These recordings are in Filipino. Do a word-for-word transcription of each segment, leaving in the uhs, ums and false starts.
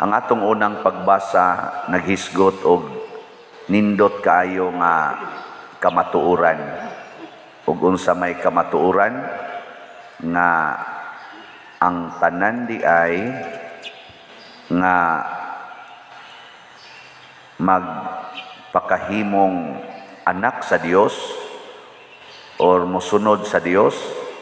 Ang atong unang pagbasa naghisgot og nindot kaayo nga kamatuoran. Ug unsa may kamatuoran nga ang tanan di ay nga magpakahimong anak sa Dios or mosunod sa Dios,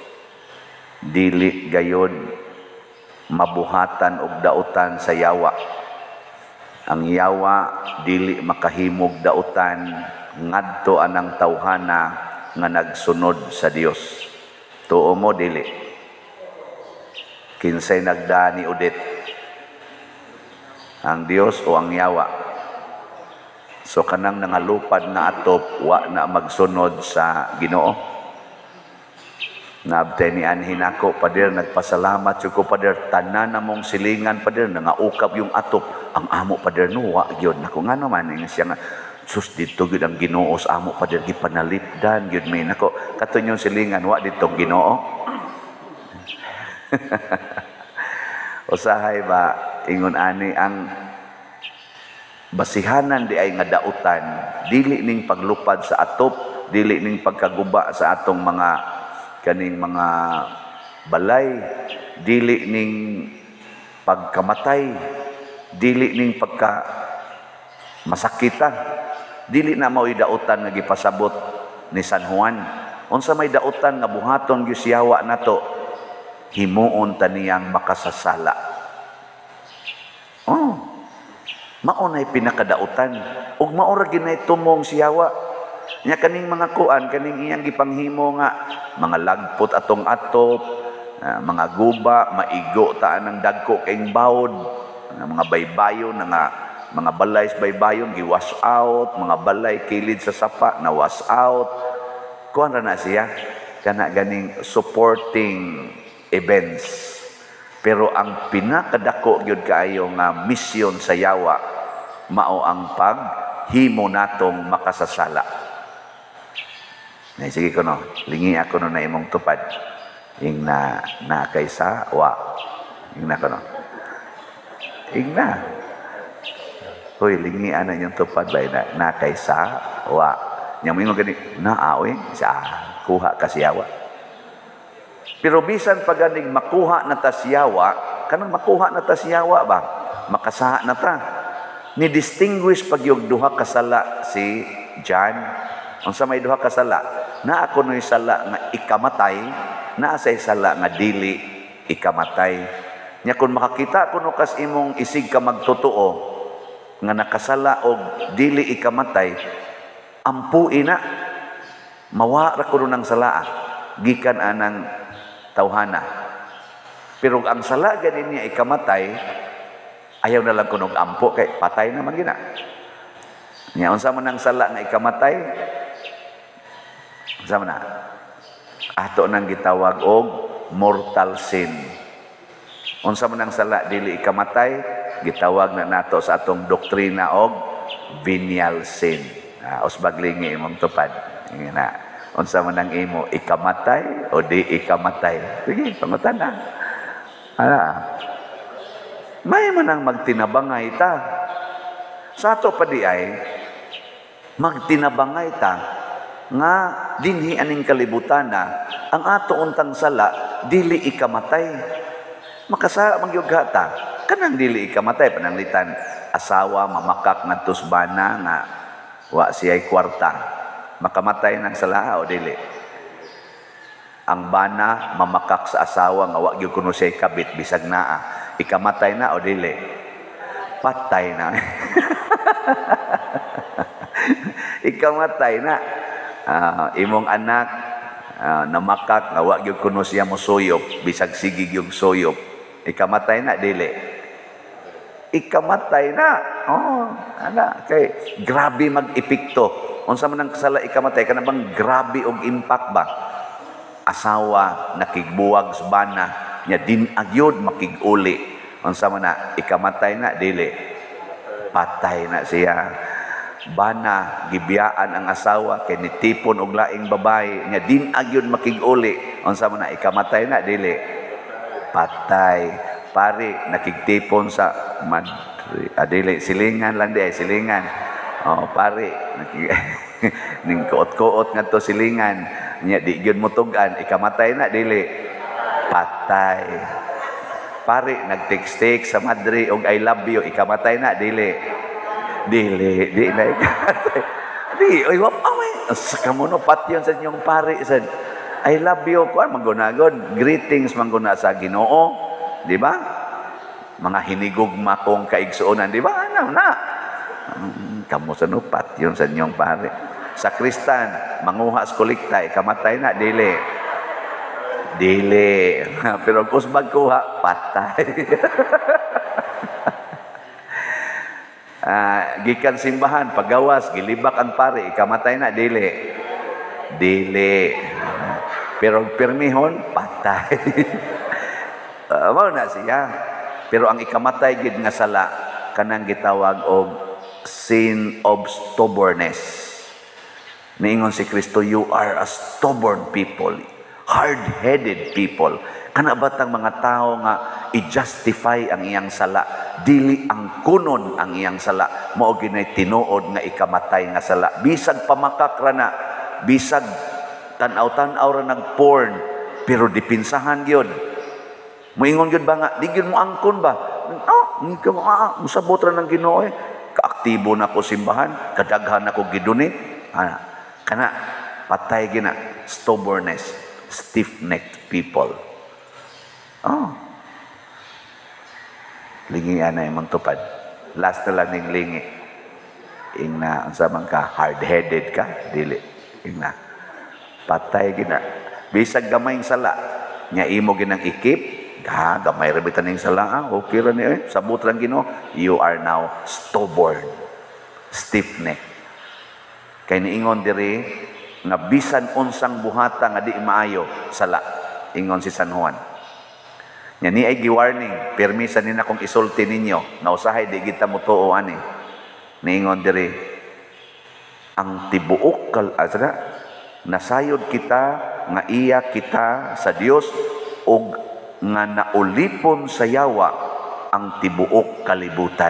dili gayod mabuhatan og dautan sa yawa. Ang yawa dili makahimog dautan ngadto anang tawhana nga nagsunod sa Dios. Tuo mo dili. Kinsay nagdani udit, ang Dios o ang yawa? So kanang nangalupad na atop wa na magsunod sa Ginoo. Naabtay ni anhin ako, pader, nagpasalamat siya ko, pader, tanan na mong silingan, pader, nangaukap yung atop. Ang amo, pader, no, wa, yun. Ako nga naman, yung siya nga, sus, dito, yun ang Ginoo, sa amo, pader, gipanalipdan, yun, may, nako, katon yung silingan, wa, dito, Ginoo. Usahay ba, ingon ani, ang basihanan di ay nga dautan, dili ning paglupad sa atop, dili ning pagkaguba sa atong mga kaning mga balay, dili ning pagkamatay, dili ning pagka masakita, dili na mao'y dautan nga gipasabot ni San Juan. Unsa may dautan nga buhaton gyud siyawa nato, himuon ta niyang makasasala. Oh, maunay pinakadautan ug mao ra ginay tumong siyawa. Nya kaning mga kuan, kaning iyang gipanghimo nga mga lagpot atong atop, uh, mga guba, maigo taan ng dagko kaing bawod, uh, mga baybayon, nga mga balay sa baybayon gi-wash out, mga balay kilid sa sapa na wash out. Kuan ra na siya kana ganing supporting events. Pero ang pinakadako gyud kaayo nga misyon sa yawa mao ang paghimo natong makasasala. Nay sige ko no, lingi ako no na imong tupad. Ing na na kaysa wa. Ing na ko no. Ing na. Hoy, lingi ana yung tupad ba na, na kaysa wa. Nya mo ingon gani na aoy sa kuha ka siyawa. Pero bisan pag ganing makuha na ta siyawa, kanang makuha na ta siyawa ba? Makasaha na ta. Ni distinguish pag yung duha kasala si John. Unsa may duha kasala? Na ako no'y sala nga ikamatay, na asay sala nga dili ikamatay. Nya kung makakita ko no kas imong isig ka magtotoo nga nakasala og dili ikamatay, ampuin na mawa ra kuno ng salaa gikan anang tawhana. Pero ang sala ganin niya ikamatay, ayaw na lang kunog ampo kay patay na man gina. Nya unsa man ang sala nga ikamatay? Sama na, ato nang gitawag og mortal sin. Unsa man ang sala dili ikamatay, gitawag na nato sa atong doktrina og venial sin. Ah, usbaglingi imong tupad. Ingin na, unsa man ang imo, ikamatay o di ikamatay? Sige, pangutan na. Ala, may man ang magtinabangay ta. Sa ato pa di ay, magtinabangay ta nga dinhi aning kalibutan na ang ato untang sala dili ikamatay. Makasala man gyud ta kanang dili ikamatay pananglitan asawa mamakak ngadto sa bana nga wa siya'y kwarta, makamatay ng sala o dili? Ang bana mamakak sa asawa nga wa gyud kuno siya'y kabit bisag naa, ikamatay na o dili? Patay na. Ikamatay na. Uh, imong anak uh, namakak nga wa gyud kuno siya mosuyop bisag sige gyud suyop, ikamatay na dili? Ikamatay na. Oh, ana kay grabe mag-epekto. Unsa man ang kasala ikamatay kana bang grabe og impact ba? Asawa nakigbuwag sa bana nya din agyod makig-uli. Unsa man na ikamatay na dili? Patay na siya. Bana gibiyaan ang asawa kay nitipon og laing babae nya din agyon makig-uli. Unsa man na ikamatay na dili? Patay. pari nakigtipon sa Madrid. Adili silingan lang di ay silingan. Oh, pari nakig ning kuot-kuot ngadto silingan. Nya di gyud mo tugan ikamatay na dili patay. Pari nag-text sa Madrid og I love you ikamatay na dili dili di na ikamatay. Di oy wa away sa kamuno patyon sa inyong pari sad I love you kuan manggunagon greetings mangguna sa Ginoo di ba mga hinigugma kong kaigsuonan di ba ano na kamo sa no patyon sa inyong pari sa Kristan manguha sa kolekta ikamatay na dili dili pero kus magkuha patay. Uh, gikan simbahan pagawas gilibak ang pare ikamatay na dili dili pero pirmihon patay. uh, mao na siya pero ang ikamatay gid nga sala kanang gitawag og sin of stubbornness. Niingon si Kristo, you are a stubborn people, hard-headed people. Kana batang mga tao nga i-justify ang iyang sala, dili ang kunon ang iyang sala, mao ginay tinuod nga ikamatay nga sala. Bisag pamakak ra na, bisag tan-aw-tan-aw ra nag-porn, pero dipinsahan gyud. Moingon gyud ba nga, di gyud mo angkon ba? Oh, ni ka ah, musabot ra nang Ginoo eh. Kaaktibo na ko simbahan, kadaghan ako gidunit. Ana, kana patay gina stubbornness, stiff-necked people. Oh. Lingi ana imong tupad. Last na lang ning lingi. Ing na unsa man ka hard-headed ka, dili. Ing na patay gina. Bisag gamay sala nya imo ginang ikip, ga gamay ra bitan ning sala, ah, okay ra ni eh. Sabot lang Ginoo, you are now stubborn, stiff-necked. Kay niingon diri nga bisan unsang buhata nga di maayo sala. Ingon si San Juan. Nya ni ay gi-warning, permisa nina kung isulti ninyo, na usahay di kita mo tuo ani. Niingon diri, ang tibuok kal asra nasayod kita nga iya kita sa Dios ug nga naulipon sa yawa ang tibuok kalibutan.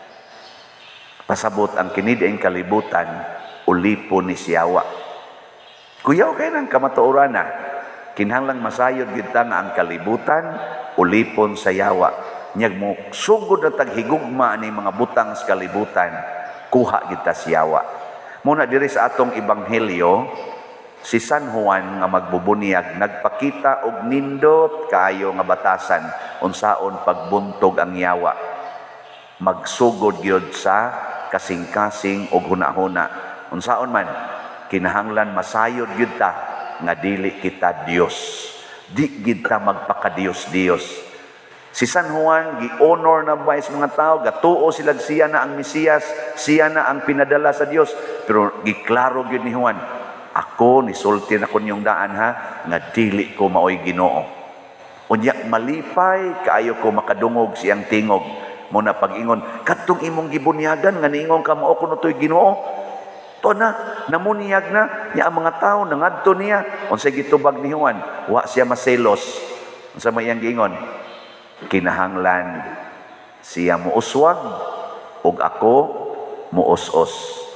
Pasabot ang kinid ang kalibutan ulipon ni siyawa. Kuyaw kay nang kamatuoran na kinahanglang masayod kita nga ang kalibutan ulipon sa yawa. Nyag mo sugod na taghigugma ani mga butang sa kalibutan, kuha kita siyawa. Muna diri sa atong ebanghelyo, si San Juan nga magbubunyag nagpakita og nindot kaayo nga batasan unsaon pagbuntog ang yawa. Magsugod gyud sa kasing-kasing og hunahuna. Unsaon man kinahanglan masayod gyud ta nga dili kita Dios. Di kita magpaka-Dios-Dios. Si San Juan, gi-honor na ba sa mga tao, gatuo sila siya na ang Mesiyas, siya na ang pinadala sa Dios. Pero giklaro gyud ni Juan, ako nisulti na ko niyong daan ha, nga dili ko maoy Ginoo. Unya malipay kaayo ko makadungog siyang tingog. Muna pag-ingon, katong imong gibunyagan nga niingon ka mao kuno toy Ginoo. To na, namuniyag na, niya ang mga tao, nangadto niya. Unsay gitubag ni Juan, wa siya maselos. Unsa may iyang giingon? Kinahanglan siya muuswag, ug ako muus-os.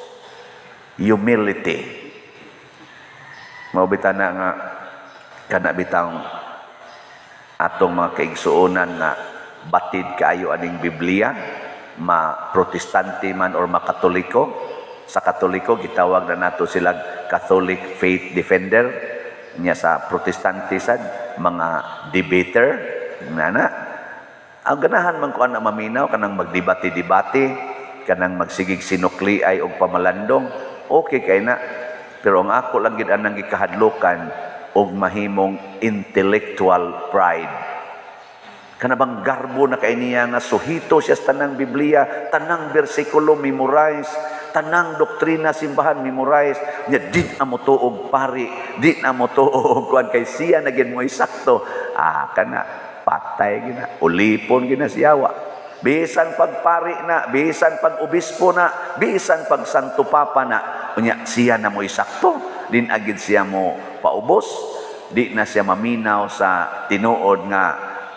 Humility. Maubita na nga, kana bitang atong mga kaigsuonan nga batid kaayo aning Biblia, ma-protestante man or ma-katoliko. Sa Katoliko, gitawag na nato silang Catholic Faith Defender. Nya sa Protestante sad, mga debater. Nana, ang ganahan man ko na maminaw, kanang magdebate-debate, kanang magsigig sinukli ay og pamalandong, okay kay na. Pero ang ako lang gid anang gikahadlokan og mahimong intellectual pride. Kanabang garbo na kay niya nga suhito siya sa tanang Biblia, tanang bersikulo memorize, tanang doktrina simbahan memorize, nya di na mo tuog pari, di na mo tuog kuan kay siya na gid mo sakto. Ah kana patay gina, ulipon gina siyawa. Bisan pagpari na, bisan pag-obispo na, bisan pag santo papa na, unya siya na mo sakto. Din agid siya mo paubos, di na siya maminaw sa tinuod nga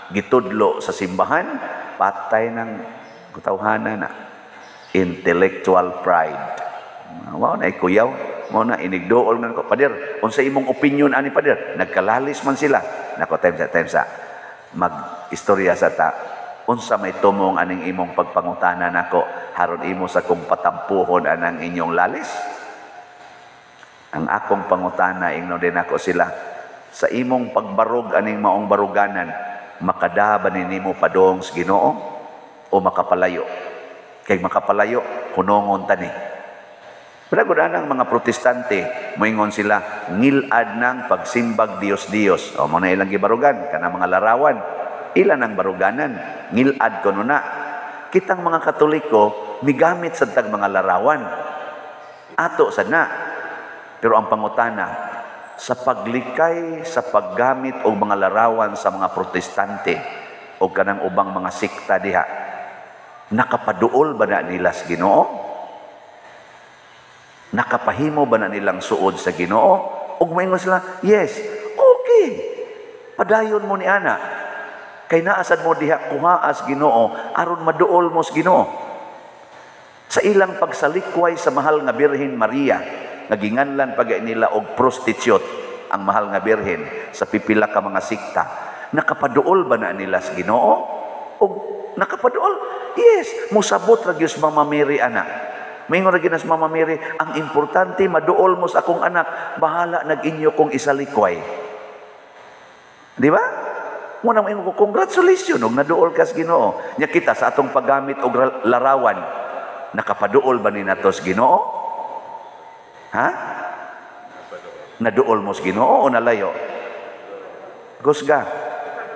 gitudlo sa simbahan, patay ng katawhanan na. Intellectual pride. Mao na ikuyaw, mao na inigdool man ko, pader, unsa imong opinion ani pader? Nagkalalis man sila. Nako time sa time sa mag-istorya sa ta. Unsa may tumong aning imong pagpangutana nako haron imo sa kung patampuhon anang inyong lalis? Ang akong pangutana ingno din ako sila, sa imong pagbarog aning maong baruganan, makada ba nimo padong sa Ginoo o makapalayo? Kay makapalayo, hunongon tani. Pero ang mga protestante, moingon sila, ngilad ng pagsimbag Dios-Dios. O mo na ilang gibarugan, kana mga larawan. Ilan ang baruganan, ngilad ko na. Kitang mga Katoliko, migamit sa tag mga larawan. Ato sad na. Pero ang pangutana, sa paglikay, sa paggamit o mga larawan sa mga protestante o kanang ubang mga sikta diha, nakapaduol ba na nila sa Ginoo? Nakapahimo ba na nilang suod sa Ginoo? Ug moingon sila, yes, okay. Padayon mo ni ana. Kay naasad mo diha kuhaa sa Ginoo aron maduol mo sa Ginoo. Sa ilang pagsalikway sa mahal nga Birhen Maria, naginganlan pagay nila og prostitute ang mahal nga Birhen sa pipila ka mga sikta. Nakapaduol ba na nila sa Ginoo? Og nakapaduol? Yes, musabot ra gyud Mama Mary anak. Mingon ra gyud Mama Mary, ang importante maduol mo sa akong anak, bahala nag-inyo kong isalikway. Di ba? Muna mo ko congratulations og naduol ka sa Ginoo. Nya kita sa atong paggamit og larawan, nakapaduol ba ni nato sa Ginoo? Ha? Naduol mo sa Ginoo o nalayo? Gusga.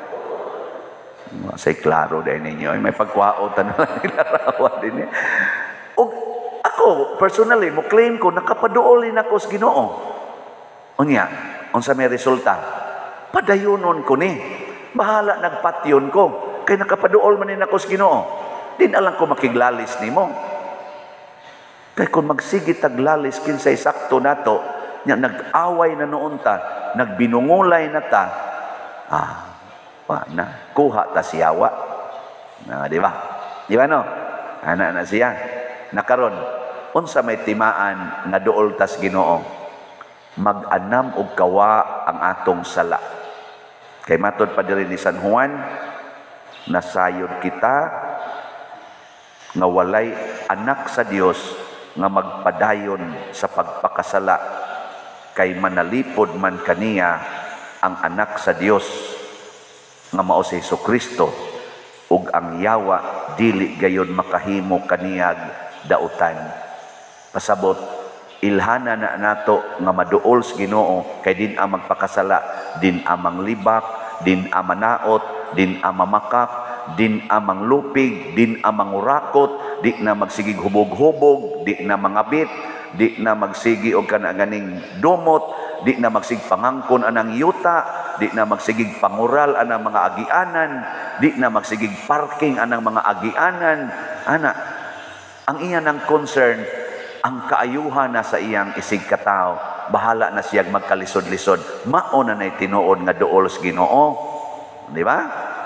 Say klaro dahil ninyo. May pagkwaotan na lang nilarawan din. O ako, personally, mo claim ko, nakapaduol din ako sa Ginoo. Unya, unsa may resulta? Padayonon ko ni. Bahala nagpatyon ko. Kaya nakapaduol man din ako sa Ginoo. Din alang ko makiglalis ni mo. Kaya kung magsigit taglalis kinsay sakto nato, nya nag-away na noon ta, nagbinungulay na ta, ah, pa na kuha ta siyawa. Na, di ba? Di ba no? Ana na siya. Nakaron, unsa may timaan nga duol tas Ginoo, mag-anam og kawa ang atong sala. Kay matod pa diri ni San Juan, nasayod kita nga walay anak sa Dios nga magpadayon sa pagpakasala, kay manalipod man kaniya ang anak sa Dios nga mao si Jesucristo, ug ang yawa dili gayon makahimo kaniyag dautan. Pasabot, ilhana na nato nga maduol sa Ginoo, kay din ang magpakasala, din amang libak, din amanaot, din amamakak, din amang lupig, din amang urakot, di na magsigig hubog-hubog, di na mangabit, di na magsigi og kanaganing dumot, di na magsig pangangkon anang yuta, di na magsigig pangural anang mga agianan, di na magsigig parking anang mga agianan. Ana, ang iyan ang concern, ang kaayuhan na sa iyang isig katao, bahala na siyang magkalisod-lisod. Mao na nay tinuod nga duol sa Ginoo. Di ba?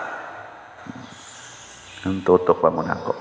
Ang tutok pa muna ko.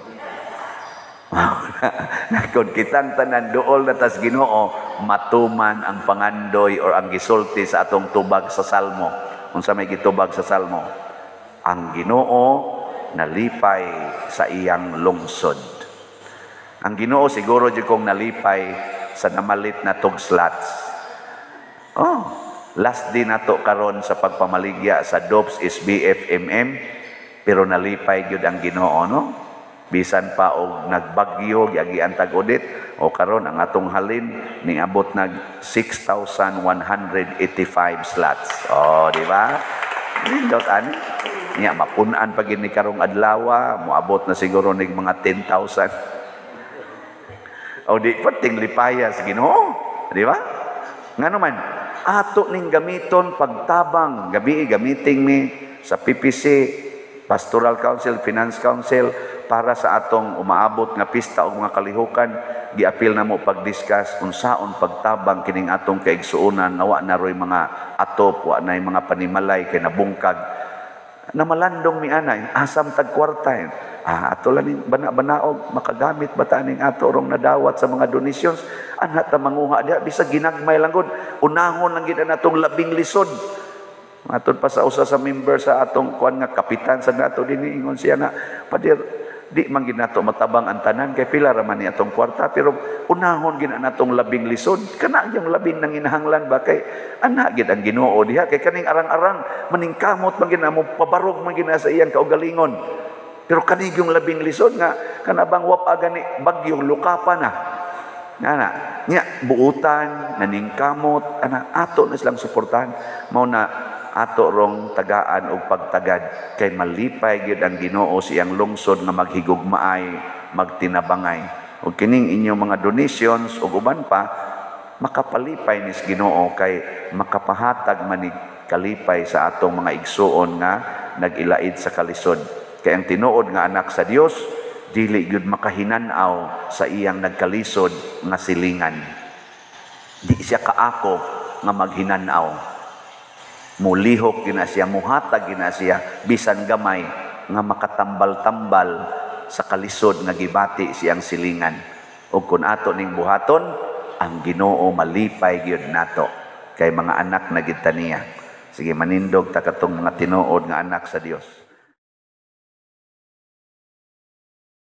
Kung kitang tanan duol na tas Ginoo, matuman ang pangandoy or ang gisulti sa atong tubag sa Salmo. Unsa may gitubag sa Salmo? Ang Ginoo nalipay sa iyang lungsod. Ang Ginoo siguro jud kong nalipay sa namalit na tugslats. Oh, last din nato karon sa pagpamaligya sa D O P S S B F M M, pero nalipay gyud ang Ginoo, no? Bisan pa og nagbagyo gyagi ang tag-udit, o karon ang atong halin niabot nag six thousand one hundred eighty-five slots. Oh, di ba? Nindot ani. Nya mapun-an pa gid ni karong adlaw, moabot na siguro nig mga ten thousand. O di pating lipaya sa Ginoo, di ba? Ngano man, ato ning gamiton pagtabang, gabi gamiting ni sa P P C, Pastoral Council, Finance Council, para sa atong umaabot nga pista o mga kalihukan, giapil na mo pag-discuss unsaon pagtabang kining atong kaigsuonan, nawa na roy mga atop, wa na mga panimalay kay nabungkag. na malandong mi anay asam tag kwarta. Ah, ato lang bana-banaog makagamit ba taning ato rong nadawat sa mga donations ana ta manguha diha bisa ginagmay lang gud unahon lang gid natong labing lisod. Matod pa sa usa sa member sa atong kuan nga kapitan sa nato dinhi ingon siya na padir di man gid nato matabang ang tanan kay pila ra man ni atong kwarta pero unahon gid natong labing lisod kana yung labing nang inahanglan ba kay ana gid ang Ginoo diha kay kaning arang-arang maningkamot man gid mo pabarog man gid sa iyang kaugalingon pero kaning yung labing lisod nga kanabang wap agani bagyong lukapa na ana nya buutan naningkamot ana ato na silang suportahan mao na ato rong tagaan og pagtagad kay malipay gyud ang Ginoo siyang lungsod nga maghigugmaay magtinabangay ug kining inyong mga donations ug uban pa makapalipay nis Ginoo kay makapahatag manig kalipay sa atong mga igsuon nga nagilaid sa kalisod kay ang tinuod nga anak sa Dios dili gyud makahinan-aw sa iyang nagkalisod nga silingan di siya kaako nga maghinan-aw mulihok gina siya, muhatag gina siya, bisan gamay nga makatambal-tambal sa kalisod nga gibati siyang silingan. O kung ato ning buhaton, ang Ginoo malipay gyud nato kay mga anak na gid ta niya. Sige manindog ta katong mga tinuod nga anak sa Dios.